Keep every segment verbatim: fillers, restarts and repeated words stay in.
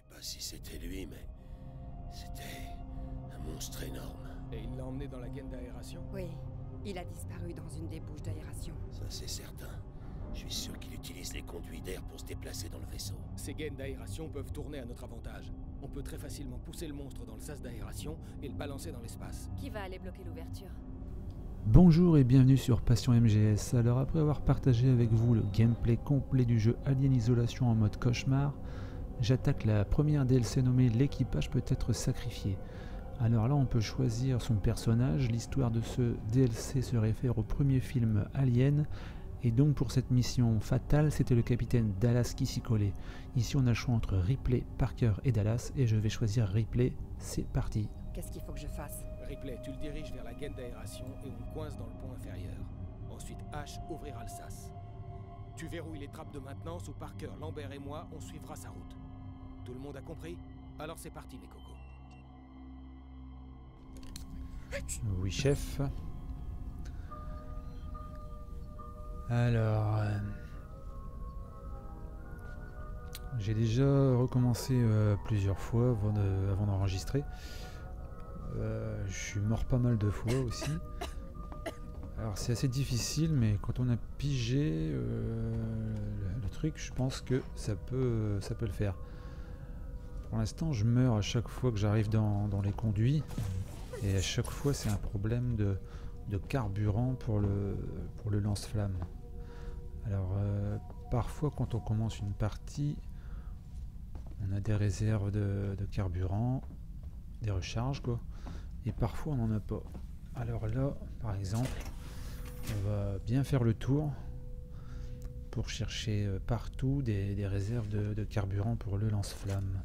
pas si c'était lui, mais c'était un monstre énorme. Et il l'a emmené dans la gaine d'aération? Oui, il a disparu dans une des bouches d'aération. Ça c'est certain. Je suis sûr qu'il utilise les conduits d'air pour se déplacer dans le vaisseau. Ces gaines d'aération peuvent tourner à notre avantage. On peut très facilement pousser le monstre dans le sas d'aération et le balancer dans l'espace. Qui va aller bloquer l'ouverture? Bonjour et bienvenue sur Passion M G S. Alors après avoir partagé avec vous le gameplay complet du jeu Alien Isolation en mode cauchemar, j'attaque la première D L C nommée L'équipage peut être sacrifié. Alors là on peut choisir son personnage, l'histoire de ce D L C se réfère au premier film Alien, et donc pour cette mission fatale c'était le capitaine Dallas qui s'y collait. Ici on a le choix entre Ripley, Parker et Dallas, et je vais choisir Ripley. C'est parti. Qu'est-ce qu'il faut que je fasse? Ripley, tu le diriges vers la gaine d'aération et on le coince dans le pont inférieur. Ensuite, H ouvrira le sas. Tu verrouilles les trappes de maintenance où Parker, Lambert et moi, on suivra sa route. Tout le monde a compris? Alors c'est parti mes cocos. Oui chef. Alors... Euh, j'ai déjà recommencé euh, plusieurs fois avant de, avant d'enregistrer. Euh, je suis mort pas mal de fois aussi. Alors c'est assez difficile, mais quand on a pigé euh, le, le truc, je pense que ça peut, ça peut le faire. Pour l'instant, je meurs à chaque fois que j'arrive dans, dans les conduits, et à chaque fois c'est un problème de, de carburant pour le, pour le lance-flamme. Alors euh, parfois quand on commence une partie, on a des réserves de, de carburant, des recharges quoi, et parfois on n'en a pas. Alors là par exemple on va bien faire le tour pour chercher partout des, des réserves de, de carburant pour le lance-flamme.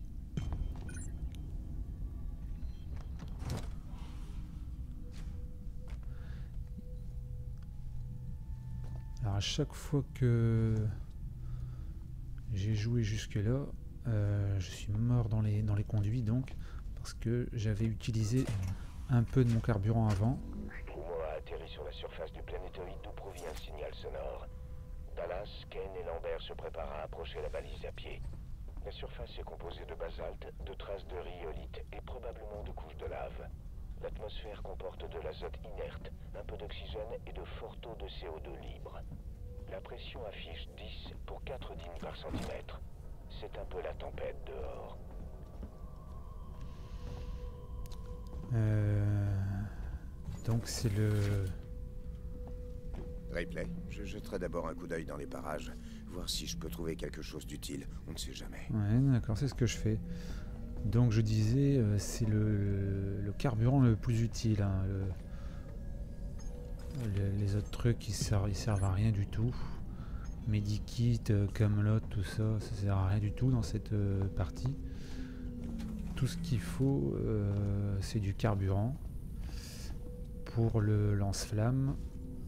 Alors à chaque fois que j'ai joué jusque là, euh, je suis mort dans les, dans les conduits donc, parce que j'avais utilisé un peu de mon carburant avant. Trumeau a atterri sur la surface du planétoïde d'où provient un signal sonore. Dallas, Ken et Lambert se préparent à approcher la balise à pied. La surface est composée de basalte, de traces de rhyolite et probablement de couches de lave. L'atmosphère comporte de l'azote inerte, un peu d'oxygène et de forts taux de C O deux libre. La pression affiche dix pour quatre dîmes par centimètre. C'est un peu la tempête dehors. Euh, donc c'est le... Ripley, je jetterai d'abord un coup d'œil dans les parages, voir si je peux trouver quelque chose d'utile, on ne sait jamais. Ouais d'accord, c'est ce que je fais. Donc je disais, euh, c'est le, le carburant le plus utile. Hein, le, le, les autres trucs ils servent, ils servent à rien du tout. Medikit, euh, Camelot, tout ça, ça sert à rien du tout dans cette euh, partie. Tout ce qu'il faut, euh, c'est du carburant pour le lance-flamme.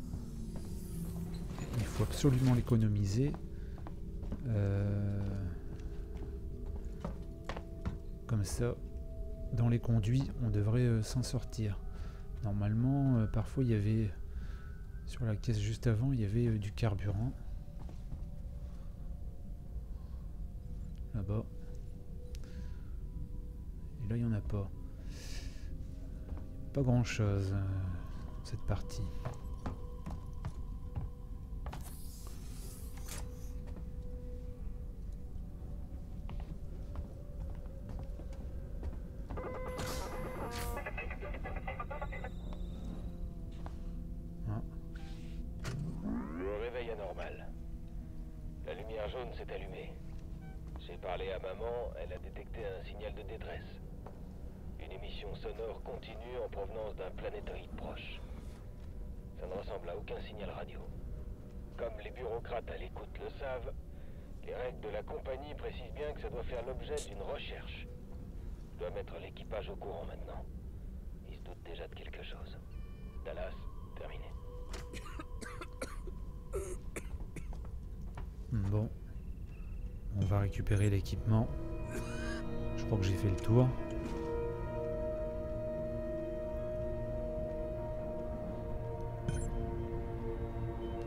Il faut absolument l'économiser. Euh, comme ça, dans les conduits, on devrait euh, s'en sortir. Normalement, euh, parfois il y avait, sur la caisse juste avant, il y avait euh, du carburant. Là-bas. Et là, il n'y en a pas. Pas grand-chose, euh, cette partie. Le réveil anormal. La lumière jaune s'est allumée. J'ai parlé à maman, elle a détecté un signal de détresse. Une émission sonore continue en provenance d'un planétoïde proche. Ça ne ressemble à aucun signal radio. Comme les bureaucrates à l'écoute le savent, les règles de la compagnie précisent bien que ça doit faire l'objet d'une recherche. Je dois mettre l'équipage au courant maintenant. Ils se doutent déjà de quelque chose. Dallas, terminé. Bon. On va récupérer l'équipement. Je crois que j'ai fait le tour.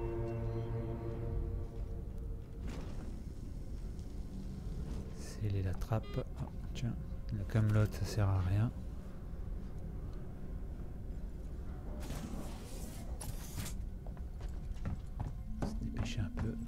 C'est les, la trappe. Oh, tiens, la camelote ça sert à rien. On va se dépêcher un peu.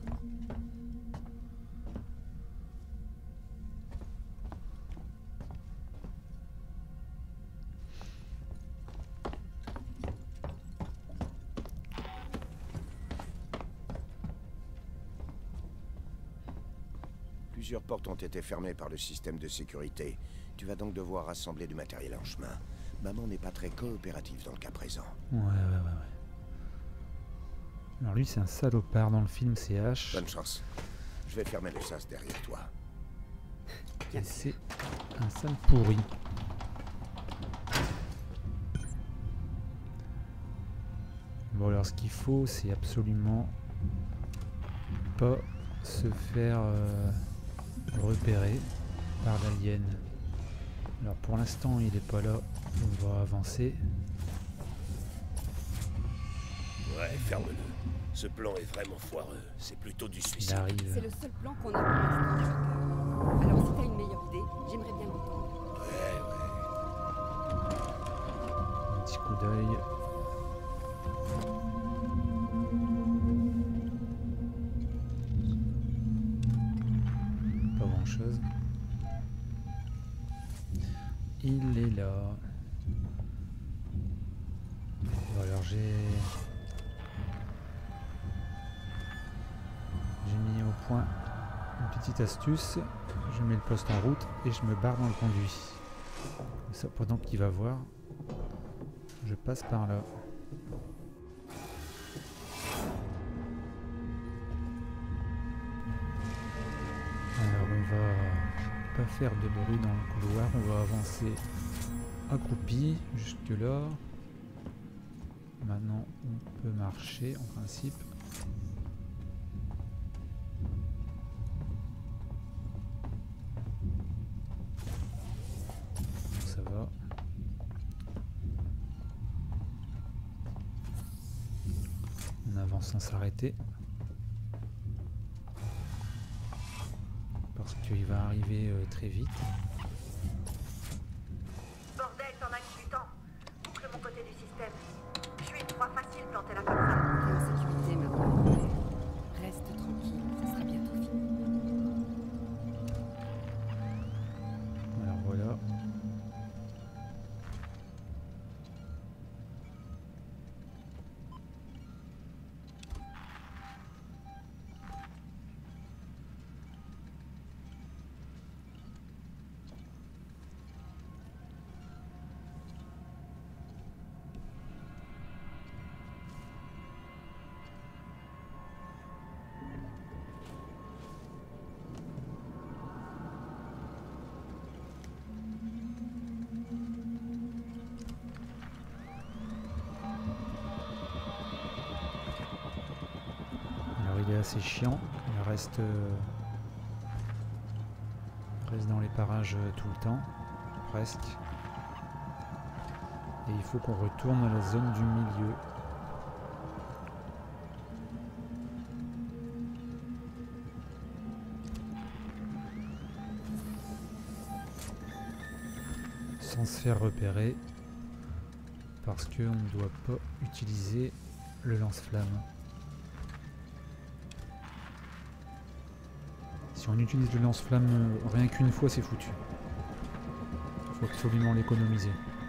Plusieurs portes ont été fermées par le système de sécurité. Tu vas donc devoir rassembler du matériel en chemin. Maman n'est pas très coopérative dans le cas présent. Ouais, ouais, ouais, ouais. Alors lui, c'est un salopard dans le film, c'est H. Bonne chance. Je vais fermer le sas derrière toi. Et c'est un sale pourri. Bon, alors ce qu'il faut, c'est absolument pas se faire euh, repérer par l'alien. Alors pour l'instant, il est pas là. On va avancer. Ouais, ferme-le. Ce plan est vraiment foireux. C'est plutôt du Il suicide. C'est arrive. le seul plan qu'on a pour l'instant, Parker. Alors si t'as une meilleure idée, j'aimerais bien l'entendre. Ouais, ouais. Un petit coup d'œil. Pas grand chose. Il est là. Bon, alors j'ai j'ai mis au point une petite astuce. Je mets le poste en route et je me barre dans le conduit. Comme ça, pendant qu'il va voir, je passe par là. Alors on va pas faire de bruit dans le couloir, on va avancer accroupi jusque là. Maintenant on peut marcher en principe. Ça va. On avance sans s'arrêter. Parce qu'il va arriver euh, très vite. Bordel, t'en as que du temps. Boucle mon côté du système. Je suis une proie facile plantée là comme ça. T'es en sécurité maintenant. Reste tranquille, ça sera bientôt fini. Alors voilà. Il est assez chiant, il reste, euh, reste dans les parages euh, tout le temps, presque. Et il faut qu'on retourne à la zone du milieu. Sans se faire repérer, parce qu'on ne doit pas utiliser le lance-flamme. Si on utilise le lance-flamme euh, rien qu'une fois, c'est foutu. Il faut absolument l'économiser.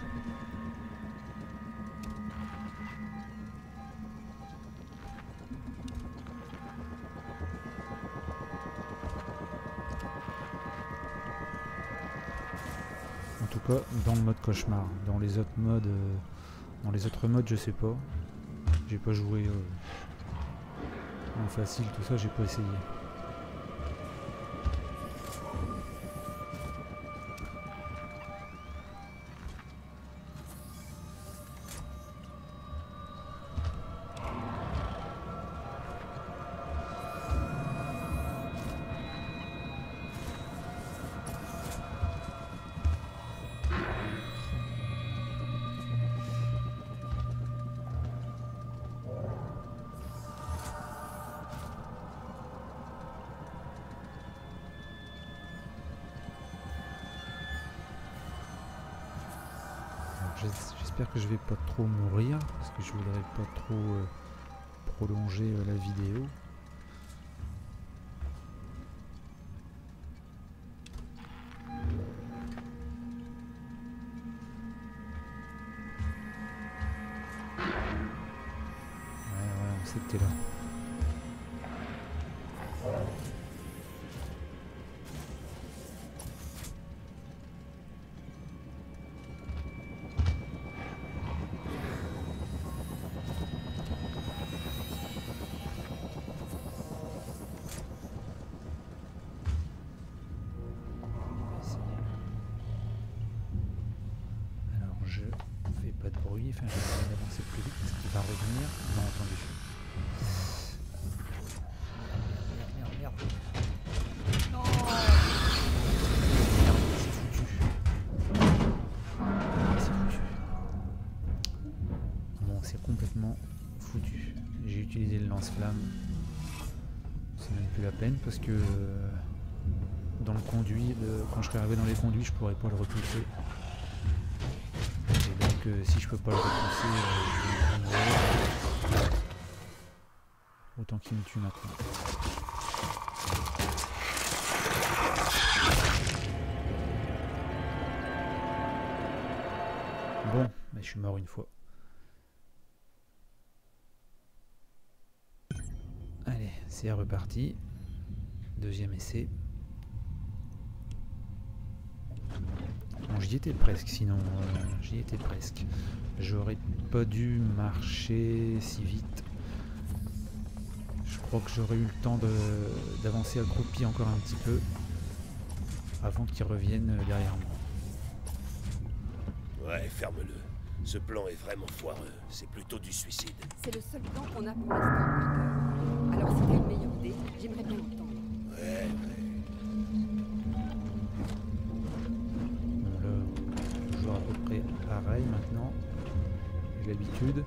En tout cas, dans le mode cauchemar. Dans les autres modes, euh, dans les autres modes, je sais pas. J'ai pas joué euh, en facile, tout ça, j'ai pas essayé. j'espère que je vais pas trop mourir, parce que je voudrais pas trop euh, prolonger euh, la vidéo. Ouais, ouais, on sait que t'es là. Enfin, je vais avancer plus vite parce qu'il va revenir. Non, entendu. Merde, merde, merde. Non. Merde, c'est foutu. C'est foutu. Bon, c'est complètement foutu. J'ai utilisé le lance-flamme. C'est même plus la peine parce que euh, dans le conduit, de, quand je serai arrivé dans les conduits, je pourrais pas le repousser. Que si je peux pas le repousser, euh, je vais mourir. Autant qu'il me tue maintenant. Bon, mais je suis mort une fois. Allez, c'est reparti. Deuxième essai. Bon, j'y étais presque, sinon euh, j'y étais presque. J'aurais pas dû marcher si vite. Je crois que j'aurais eu le temps d'avancer accroupi encore un petit peu avant qu'il revienne derrière moi. Ouais, ferme-le. Ce plan est vraiment foireux. C'est plutôt du suicide. C'est le seul plan qu'on a pour l'instant. Alors si t'as une meilleure idée, j'aimerais bien l'entendre. Ouais, ouais. À peu près pareil maintenant. J'ai l'habitude.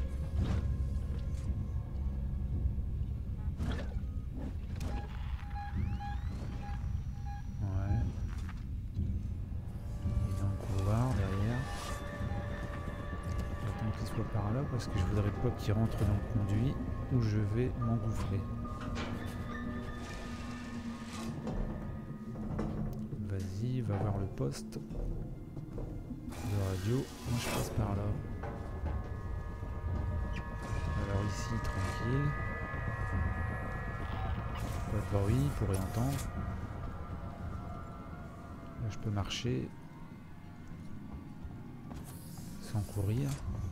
Ouais. Et dans le couloir derrière. J'attends qu'il soit par là parce que je voudrais pas qu'il rentre dans le conduit où je vais m'engouffrer. Vas-y, va voir le poste de radio. Moi je passe par là. Alors ici tranquille. Pas de bruit pour rien entendre. Là je peux marcher sans courir.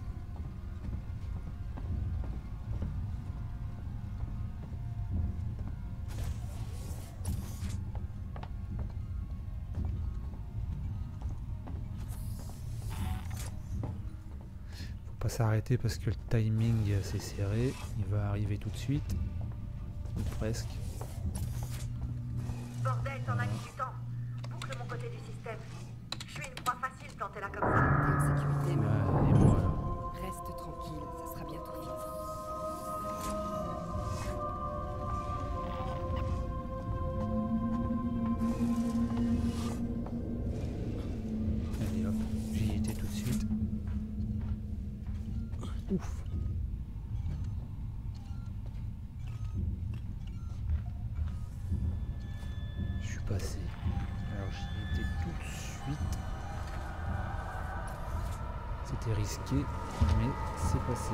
Pas s'arrêter parce que le timing c'est serré, il va arriver tout de suite, ou presque. Bordel, t'en as mis du temps. Boucle mon côté du système. Je suis une proie facile plantée là comme ça. T'es en sécurité, mais Ouais, et moi alors. reste tranquille, ça sera bientôt fini. Allez hop, j'y étais tout de suite. Ouf. Je suis passé. Alors j'y étais tout de suite. C'était risqué, mais c'est passé.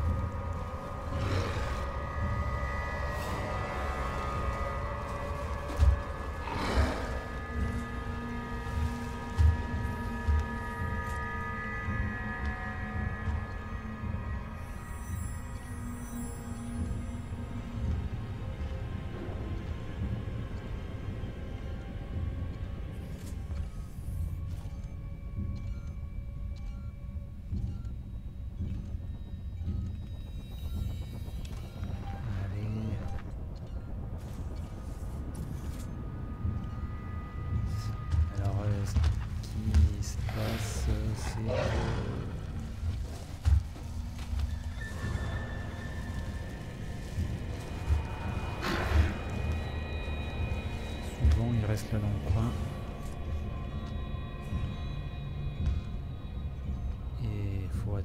Souvent il reste là dans le coin.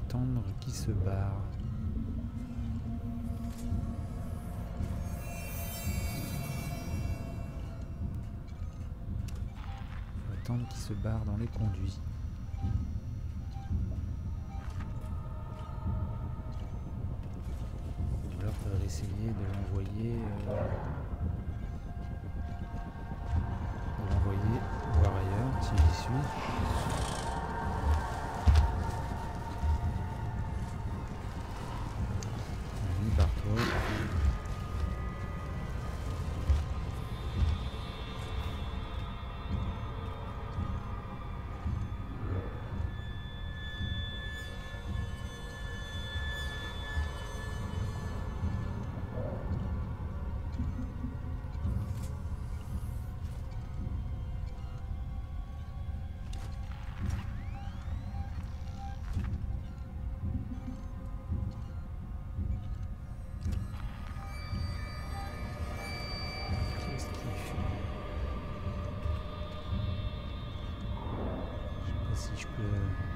attendre qu'il se barre. Faut attendre qu'il se barre dans les conduits. Ou alors faudrait essayer de l'envoyer euh, de l'envoyer voir ailleurs si j'y suis. Si je peux...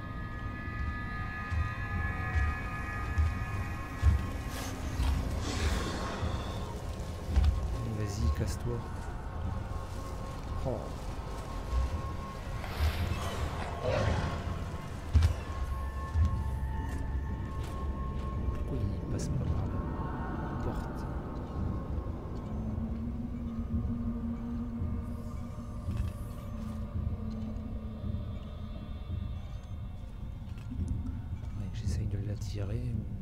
Allez, vas-y, casse-toi. Oh. Pourquoi il passe pas par la porte? J'essaye de l'attirer.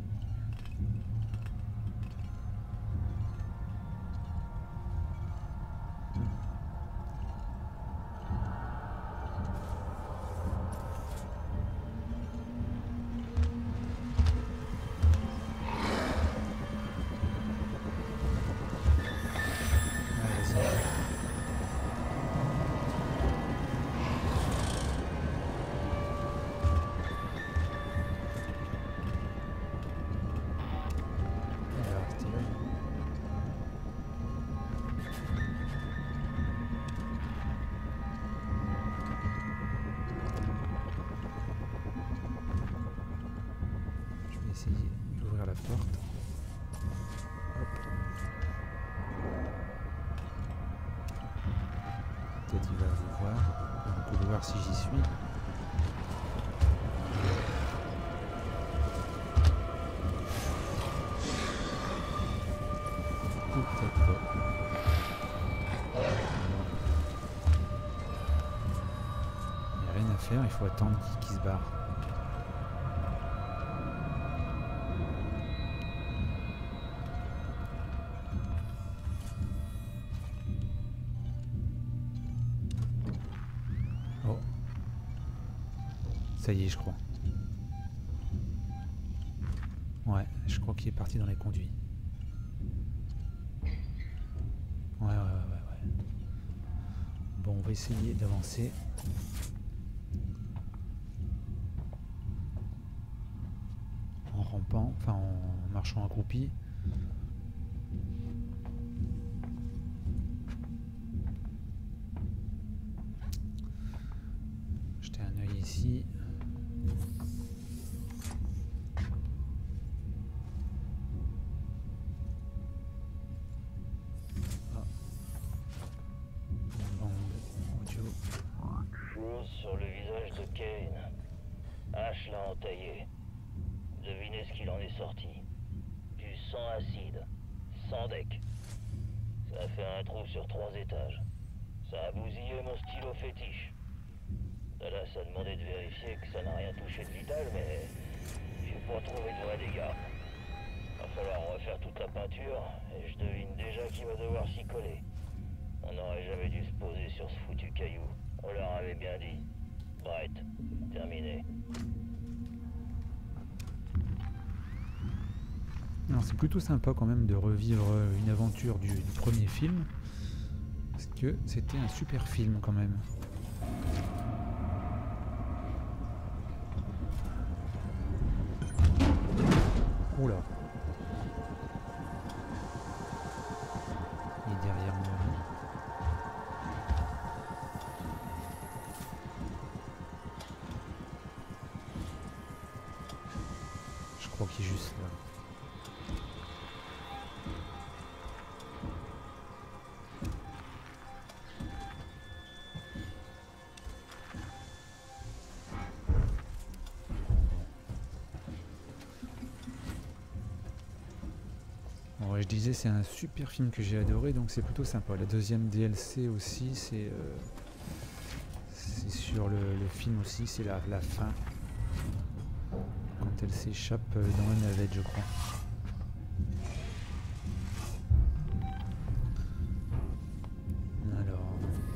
Essayer d'ouvrir la porte. Hop. Peut-être il va vous voir. On peut voir si j'y suis. Ou peut-être pas. Il n'y a rien à faire, il faut attendre qu'il qu'il se barre. Ça y est, je crois. Ouais, je crois qu'il est parti dans les conduits. Ouais, ouais, ouais, ouais. Bon, on va essayer d'avancer. En rampant, enfin en marchant accroupi. Jeter un œil ici. Sur le visage de Kane. Ash l'a entaillé. Devinez ce qu'il en est sorti. Du sang acide. Sans deck. Ça a fait un trou sur trois étages. Ça a bousillé mon stylo fétiche. Dallas a demandé de vérifier que ça n'a rien touché de vital, mais j'ai pas trouvé de vrais dégâts. Va falloir refaire toute la peinture, et je devine déjà qu'il va devoir s'y coller. On n'aurait jamais dû se poser sur ce foutu caillou. On leur avait bien dit. Right, terminé. Alors c'est plutôt sympa quand même de revivre une aventure du, du premier film. Parce que c'était un super film quand même. Oula. Il est derrière moi. crois qu'il est juste là. Bon, ouais, je disais, c'est un super film que j'ai adoré, donc c'est plutôt sympa. La deuxième D L C aussi, c'est euh, c'est sur le, le film aussi, c'est la, la fin. Quand elle s'échappe dans la navette, je crois. Alors...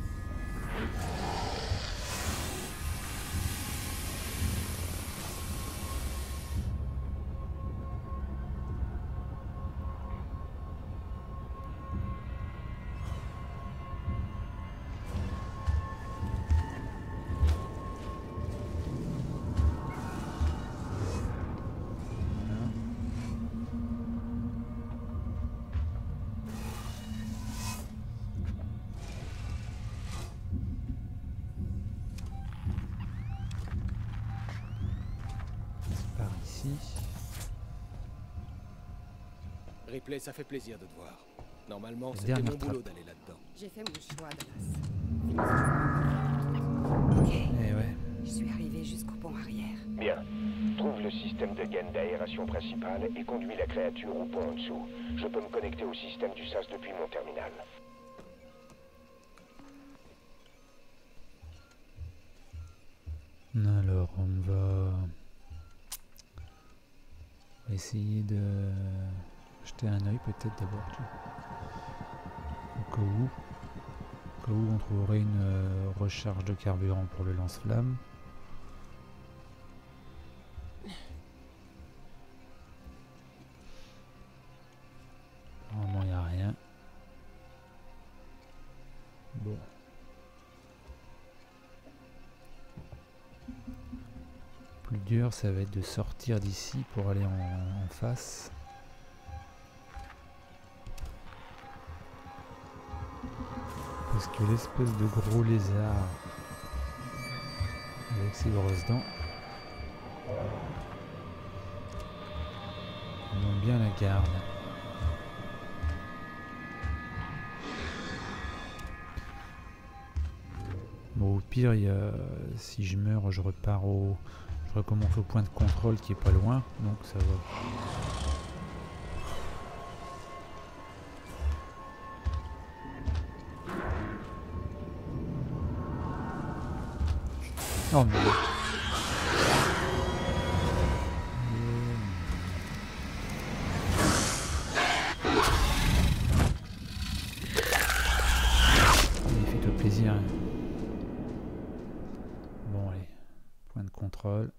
Ripley, ça fait plaisir de te voir. Normalement, La c'était mon dernière boulot trappe. d'aller là-dedans. J'ai fait mon choix, Dallas. Ok, Eh ouais. je suis arrivée jusqu'au pont arrière. Bien. Trouve le système de gaine d'aération principal et conduis la créature au pont en dessous. Je peux me connecter au système du S A S depuis mon terminal. Alors, on va... on va essayer de jeter un œil peut-être d'abord. Au cas où. Au cas où on trouverait une euh, recharge de carburant pour le lance-flamme. Normalement, il n'y a rien. Bon. Plus dur, ça va être de sortir d'ici pour aller en, en face. Parce que l'espèce de gros lézard avec ses grosses dents monte bien la garde. Bon, au pire, il y a, si je meurs, je repars au... Je recommence au point de contrôle qui est pas loin, donc ça va. Oh mais... Fais-toi plaisir. Bon allez, point de contrôle.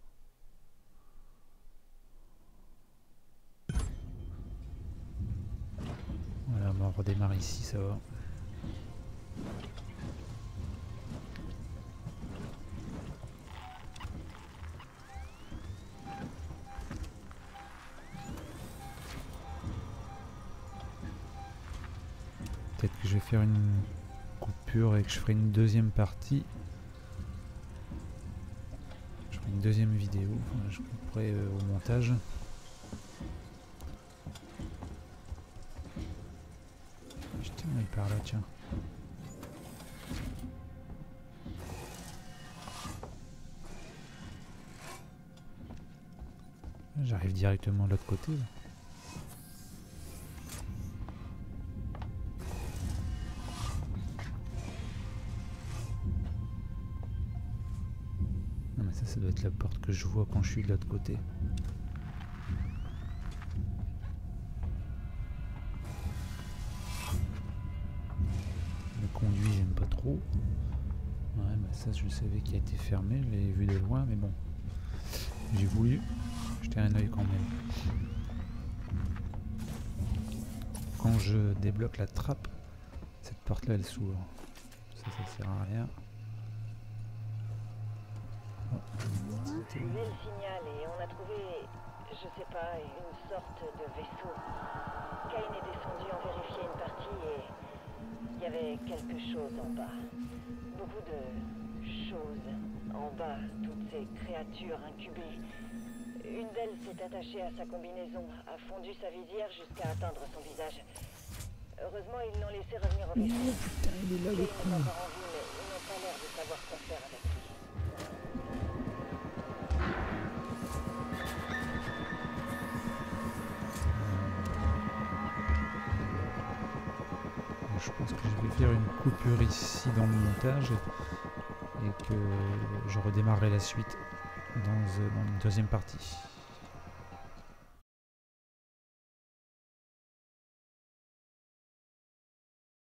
Voilà, bon, on redémarre ici, ça va. Peut-être que je vais faire une coupure et que je ferai une deuxième partie. Je ferai une deuxième vidéo, enfin, je couperai euh, au montage. Jeter un œil par là, tiens. J'arrive directement de l'autre côté. Là. Non mais ça, ça doit être la porte que je vois quand je suis de l'autre côté. Le conduit, j'aime pas trop. Ouais, bah ça, je savais qu'il a été fermé, je l'ai vu de loin, mais bon. J'ai voulu jeter un œil quand même. Quand je débloque la trappe, cette porte-là, elle s'ouvre. Ça, ça sert à rien. Oh. J'ai le signal et on a trouvé, je sais pas, une sorte de vaisseau. Kane est descendu en vérifier une partie et il y avait quelque chose en bas. Beaucoup de choses en bas, toutes ces créatures incubées. Une d'elles s'est attachée à sa combinaison, a fondu sa visière jusqu'à atteindre son visage. Heureusement, ils l'ont laissé revenir au vaisseau. Oh putain, il est là le Kane est con. encore en vie, mais ils n'ont pas l'air de savoir quoi faire avec lui. Je pense que je vais faire une coupure ici dans le montage et que je redémarrerai la suite dans, euh, dans une deuxième partie.